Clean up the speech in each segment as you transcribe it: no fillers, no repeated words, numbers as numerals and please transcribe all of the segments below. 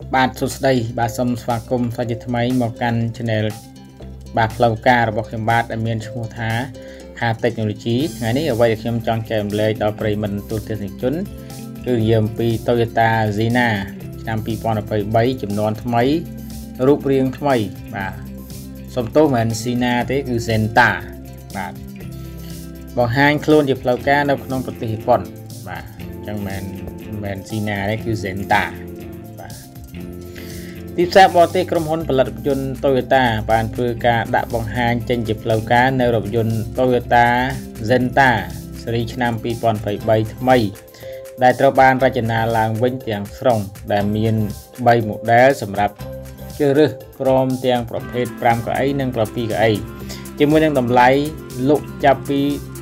បាទសួស្តីបាទសូមស្វាគមន៍សាជាថ្មីមកកាន់ Channel បាទផ្លូវការរបស់ខ្ញុំបាទដែលមានឈ្មោះថា Car Technology ថ្ងៃនេះអ្វីដែលខ្ញុំចង់ចែករំលែកដល់ប្រិយមិត្តទូទស្សនិកជនគឺនិយាយអំពី Toyota Xena ឆ្នាំ2023ចំនួនថ្មីរូបរាងថ្មីបាទសុំទោសមិនមែន Xena ទេគឺ Xenta បាទបង្ហាញខ្លួនជាផ្លូវការនៅក្នុងប្រទេសជប៉ុនបាទអញ្ចឹងមិនមែន Xena ទេគឺ Xentaទីផ្សារបរទេសក្រុមហ៊ុនផលិតរថយន្ត Toyota បានធ្វើការដាក់បង្ហាញចេញជាផ្លូវការនៅរថយន្ត Toyota Xenta ស៊េរីឆ្នាំ2023ថ្មីដែលត្រូវបានរចនាឡើងវិញទាំងស្រុងដែលមាន3 model សម្រាប់ជ្រើសរើសព្រមទាំងប្រភេទ5កៅអីនិង7កៅអីជាមួយនឹងតម្លៃលក់ចាប់ពី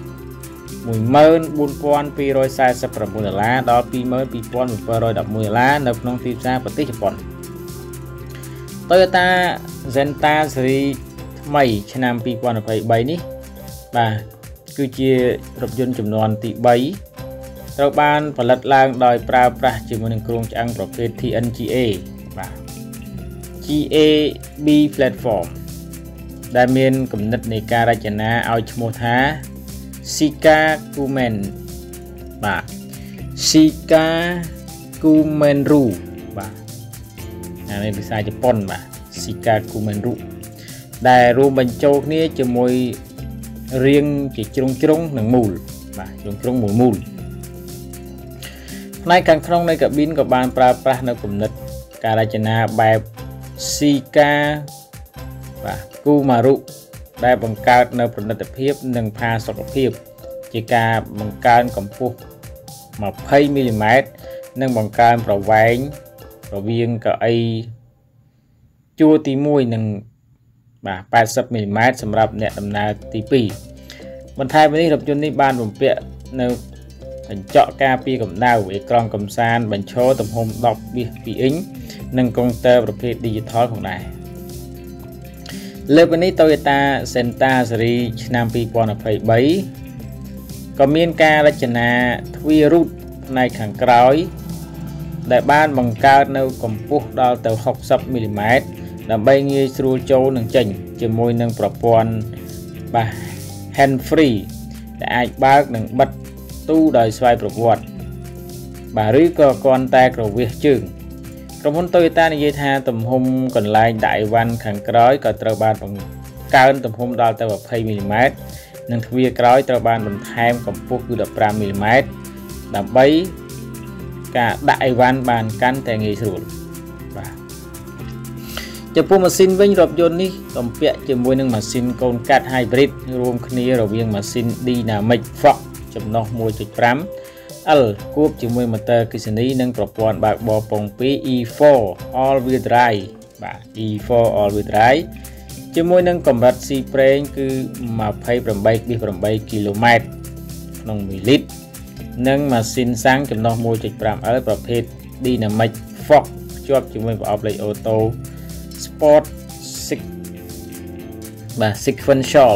$14,249 ដល់ $22,711 នៅក្នុងទីផ្សារប្រទេសជប៉ុនToyota Xenta ស៊េរីថ្មីឆ្នាំ2023នេះបាទគឺជារថយន្តចំនួនទី3ត្រូវបានផលិតឡើងដោយប្រើប្រាស់ជាមួយនឹងគ្រោងឆ្អឹងប្រភេទ TNGA បាទ GAB platform ដែលមានគំនិតនៃការរចនាឲ្យឈ្មោះថា Shika Kumen បាទ Shika Kumenru បាទในภาษาญี่ปุ่นបាទ Shika Kumenru ដែលរួមបញ្ចូលគ្នាជាមួយរាងជាជ្រុងនិងមូលបាទជ្រុងមូលផ្នែកខាងក្នុងនៃកាប៊ីនក៏បានប្រើប្រាស់នៅគំនិតការរចនាបែប Shika បាទ Kumaru ដែលបង្កើតនៅប្រណិតភាពនិងផាសុកភាពជាការបង្កើនកម្ពស់20 មីលីម៉ែត្រនិងបង្កើនប្រវែងរវាងកៅអីជួរទី1និងបាទ80 មីលីម៉ែត្រសម្រាប់អ្នកដំណើរទី2បន្ថែមពីនេះរថយន្តនេះបានបំពាក់នៅកញ្ចក់ការពារកម្ដៅអេក្រង់កំសាន្តបញ្ឈរទំហំ10.2 អ៊ីងនិងកុងទ័រប្រភេទ Digital ផងដែរលើពីនេះ Toyota Xenta ស៊េរីឆ្នាំ2023ក៏មានការរចនាទ្វាររូតផ្នែកខាងក្រោយដែលបានបង្កើតនៅកម្ពស់ដល់ទៅ60 មីលីម៉ែត្រដើម្បីងាយស្រួលចូលនិងចេញជាមួយនឹងប្រព័ន្ធបាទ hand free ដែលអាចបើកនិងបិទទូដោយស្វ័យប្រវត្តិបាទឬក៏គ្រាន់តែគ្រវាសជើងក្រុមហ៊ុន Toyota និយាយថាទំហំកន្លែងដាក់អីវ៉ាន់ខាងក្រោយក៏ត្រូវបានបង្កើនទំហំដល់ទៅ20 មីលីម៉ែត្រនិងទ្វារក្រោយត្រូវបានបន្ថែមកម្ពស់គឺ15 មីលីម៉ែត្រដើម្បីការដាក់អីវ៉ាន់បានកាន់តែងាយស្រួលបាទចំពោះម៉ាស៊ីនវិញរថយន្តនេះទំពាក់ជាមួយនឹងម៉ាស៊ីនកូនកាត់ hybrid រួមគ្នារវាងម៉ាស៊ីន Dynamic Force ចំណុះ 1.5 L គួបជាមួយម៉ូទ័រអគ្គិសនីនិងប្រព័ន្ធបើកបរពង2 E4 All Wheel Drive បាទ E4 All Wheel Drive ជាមួយនឹងកម្រិតស៊ីប្រេងគឺ 28.8 គីឡូម៉ែត្រក្នុង1លីត្រនិងម៉ាស៊ីនសាំងចំណុះ 1.5L ប្រភេទ Dynamic Force ភ្ជាប់ជាមួយប្រអប់លេខអូតូ Sport Sequential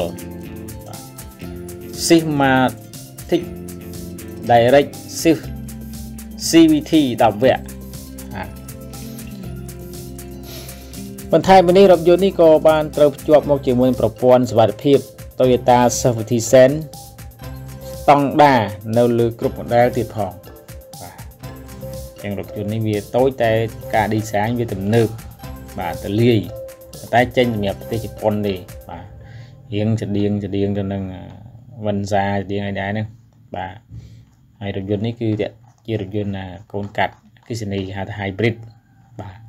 Systematic Direct Shift CVT 10 វគ្គបន្ថែមពីនេះរថយន្តនេះក៏បានត្រូវភ្ជាប់មកជាមួយប្រព័ន្ធសុវត្ថិភាព Toyota Safety Sense ស្តង់ដារនៅលើគ្រប់ model ទៀតផងបាទយ៉ាងរថយន្តនេះវាតូចតែការ design វាទំនើបបាទទលាយតែចេញសម្រាប់ប្រទេសជប៉ុនទេបាទរៀងច្រៀងទៅនឹងវិនសាច្រៀងអីដែរហ្នឹងបាទហើយរថយន្តនេះគឺជារថយន្តកូនកាត់អគ្គិសនីហៅថា hybrid បាទ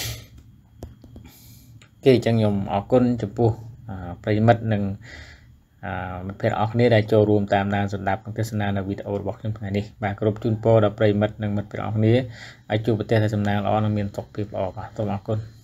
គេអញ្ចឹងខ្ញុំអរគុណចំពោះប្រិយមិត្តនិងមិត្តភ័ក្តិអរគ្នាដែលចូលរួមតាមដានស្ដាប់និងទស្សនានៅវីដេអូរបស់ខ្ញុំថ្ងៃនេះបាទគ្រប់ជូនពរដល់ប្រិយមិត្តនិងមិត្តភ័ក្តិអរគ្នាឲ្យជួបប្រទេសដែលសំណាងល្អនិងមានសុខភាពល្អបាទសូមអរគុណ